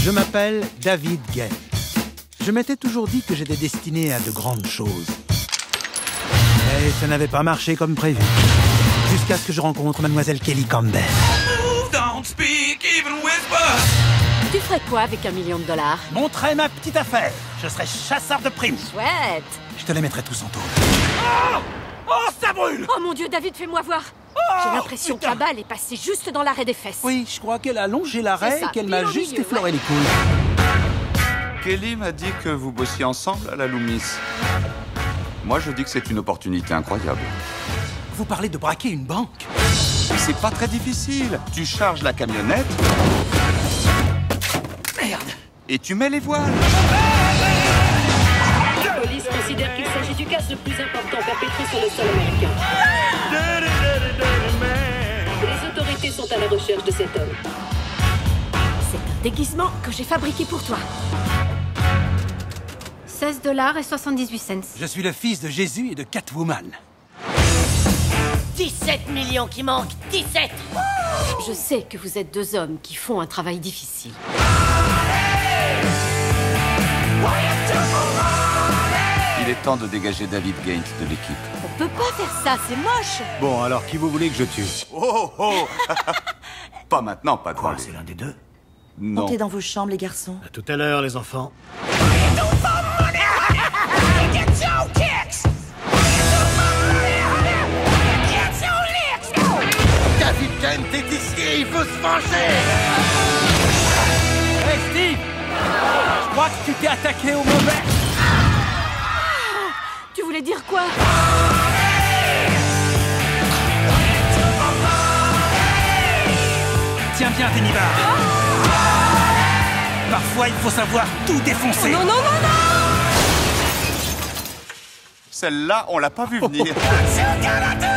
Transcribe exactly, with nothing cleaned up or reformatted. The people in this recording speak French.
Je m'appelle David Gant. Je m'étais toujours dit que j'étais destiné à de grandes choses. Mais ça n'avait pas marché comme prévu. Jusqu'à ce que je rencontre Mademoiselle Kelly Campbell. Tu ferais quoi avec un million de dollars? Montrer ma petite affaire. Je serais chasseur de primes. Chouette. Je te les mettrai tous en tôle. Oh, oh, ça brûle! Oh mon Dieu, David, fais-moi voir. Oh, J'ai l'impression que putain. la balle est passée juste dans l'arrêt des fesses. Oui, je crois qu'elle a longé l'arrêt C'est ça, et qu'elle pile m'a au juste milieu, effleuré ouais. les couilles. Kelly m'a dit que vous bossiez ensemble à la Loomis. Moi, je dis que c'est une opportunité incroyable. Vous parlez de braquer une banque? C'est pas très difficile. Tu charges la camionnette Merde! et tu mets les voiles. La police considère qu'il s'agit du casse le plus important perpétré sur le sol américain. Les autorités sont à la recherche de cet homme. C'est un déguisement que j'ai fabriqué pour toi. seize dollars et soixante-dix-huit cents. Je suis le fils de Jésus et de Catwoman. dix-sept millions qui manquent, dix-sept! Je sais que vous êtes deux hommes qui font un travail difficile. Il est temps de dégager David Gant de l'équipe. On peut pas faire ça, c'est moche. Bon, alors qui vous voulez que je tue? Oh oh Pas maintenant, pas Quoi, de c'est l'un des deux? Non. Montez dans vos chambres, les garçons. À tout à l'heure, les enfants. David Gant est ici, il veut se venger! Hey Steve! Je crois que tu t'es attaqué au mauvais! Tu voulais dire quoi? Tiens bien tes nibards! Parfois, il faut savoir tout défoncer! Non, non, non, non! Celle-là, on l'a pas vu venir. You gotta do